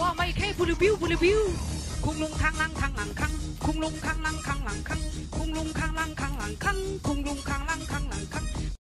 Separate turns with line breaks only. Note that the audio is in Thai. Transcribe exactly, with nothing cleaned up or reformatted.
ไม่แค่พูดวิวพูดวิวคุงลุงข้างล่างข้างหลังข้างคุงลุงข้างล่างข้างหลังข้างคุงลุงข้างล่างข้างหลังข้างคุงลุง